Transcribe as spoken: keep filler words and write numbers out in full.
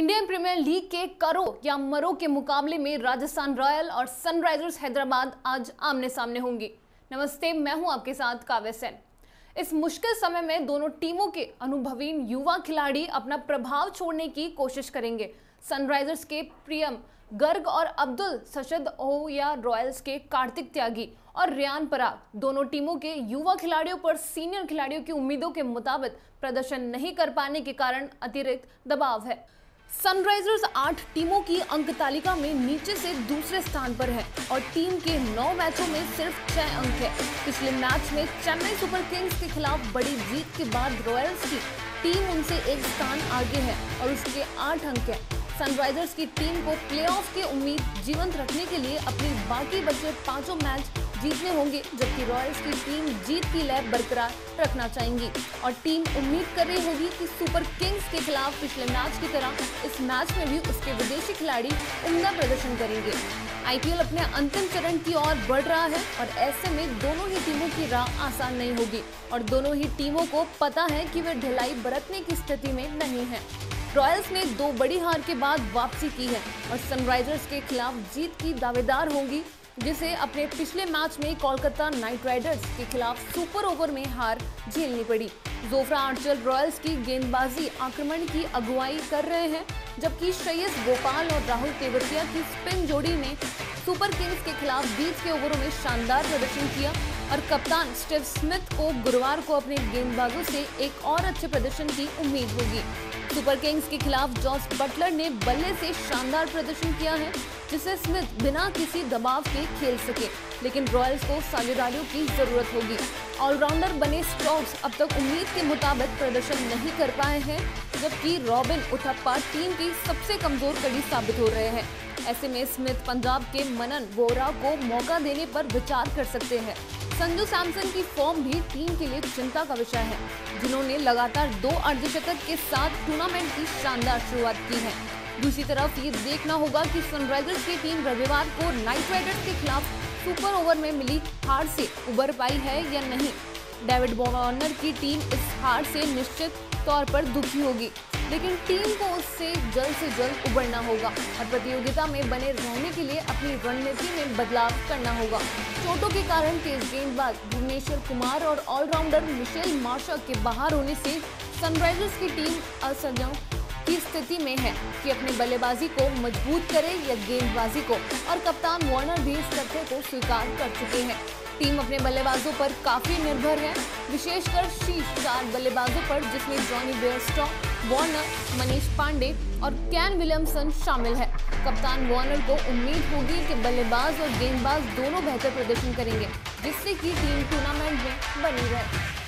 Indian premiere league के करो या मरो के मुकाबले में राजस्थान रॉयल और सनराइजर्स हैदराबाद आज आमने सामने होंगी। नमस्ते, मैं हूं आपके साथ काव्य सेन। इस मुश्किल समय में दोनों टीमों के अनुभवी युवा खिलाड़ी अपना प्रभाव छोड़ने की कोशिश करेंगे। सनराइजर्स के प्रियम गर्ग और अब्दुल सशद हो या रॉयल्स के कार्तिक त्यागी और रियान पराग दोनों टीमों के युवा खिलाड़ियों पर सीनियर खिलाड़ियों की उम्मीदों के मुताबिक प्रदर्शन नहीं कर पाने के कारण अतिरिक्त दबाव है। सनराइजर्स आठ टीमों की अंक तालिका में नीचे से दूसरे स्थान पर है और टीम के नौ मैचों में सिर्फ छह अंक है। पिछले मैच में चेन्नई सुपर किंग्स के खिलाफ बड़ी जीत के बाद रॉयल्स की टीम उनसे एक स्थान आगे है और उसके आठ अंक है। सनराइजर्स की टीम को प्लेऑफ की उम्मीद जीवंत रखने के लिए अपने बाकी बचे पांचों मैच जीतने होंगे, जबकि रॉयल्स की टीम जीत की लय बरकरार रखना चाहेंगी और टीम उम्मीद कर रही होगी कि सुपर किंग्स के खिलाफ पिछले मैच की तरह इस मैच में भी उसके विदेशी खिलाड़ी उम्दा प्रदर्शन करेंगे। आईपीएल अपने अंतिम चरण की ओर बढ़ रहा है और ऐसे में दोनों ही टीमों की राह आसान नहीं होगी और दोनों ही टीमों को पता है कि वे ढिलाई बरतने की स्थिति में नहीं है। रॉयल्स ने दो बड़ी हार के बाद वापसी की है और सनराइजर्स के खिलाफ जीत की दावेदार होंगी, जिसे अपने पिछले मैच में कोलकाता नाइट राइडर्स के खिलाफ सुपर ओवर में हार झेलनी पड़ी। जोफ्रा आर्चर रॉयल्स की गेंदबाजी आक्रमण की अगुवाई कर रहे हैं, जबकि श्रेयस गोपाल और राहुल तेवतिया की स्पिन जोड़ी ने सुपर किंग्स के खिलाफ बीस के ओवरों में शानदार प्रदर्शन किया और कप्तान स्टीव स्मिथ को गुरुवार को अपने गेंदबाजों से एक और अच्छे प्रदर्शन की उम्मीद होगी। सुपर किंग्स के खिलाफ जॉस बटलर ने बल्ले से शानदार प्रदर्शन किया है, जिसे स्मिथ बिना किसी दबाव के खेल सके, लेकिन रॉयल्स को साझेदारियों की जरूरत होगी। ऑलराउंडर बने स्टोक्स अब तक उम्मीद के मुताबिक प्रदर्शन नहीं कर पाए हैं, जबकि रॉबिन उथप्पा टीम की सबसे कमजोर कड़ी साबित हो रहे हैं। ऐसे में स्मिथ पंजाब के मनन वोरा को मौका देने पर विचार कर सकते हैं। संजू सैमसन की फॉर्म भी टीम के लिए चिंता का विषय है, जिन्होंने लगातार दो अर्धशतक के साथ टूर्नामेंट की शानदार शुरुआत की है। दूसरी तरफ ये देखना होगा कि सनराइजर्स की टीम रविवार को नाइट राइडर्स के खिलाफ सुपर ओवर में मिली हार से उबर पाई है या नहीं। डेविड वॉर्नर की टीम इस हार से निश्चित तौर पर दुखी होगी, लेकिन टीम को उससे जल्द से जल्द उबरना होगा और प्रतियोगिता में बने रहने के लिए अपनी रणनीति में बदलाव करना होगा। चोटों के कारण तेज गेंदबाज भुवनेश्वर कुमार और ऑलराउंडर मिशेल मार्शल के बाहर होने से सनराइजर्स की टीम असजों की स्थिति में है कि अपने बल्लेबाजी को मजबूत करे या गेंदबाजी को, और कप्तान वार्नर भी इस तथ्य को स्वीकार कर चुके हैं। टीम अपने बल्लेबाजों पर काफी निर्भर है, विशेषकर शीर्ष चार बल्लेबाजों पर, जिसमें Jonny Bairstow, Warner, Manish Pandey और कैन विलियमसन शामिल है। कप्तान वार्नर को उम्मीद होगी कि बल्लेबाज और गेंदबाज दोनों बेहतर प्रदर्शन करेंगे, जिससे कि टीम टूर्नामेंट में बनी रहे।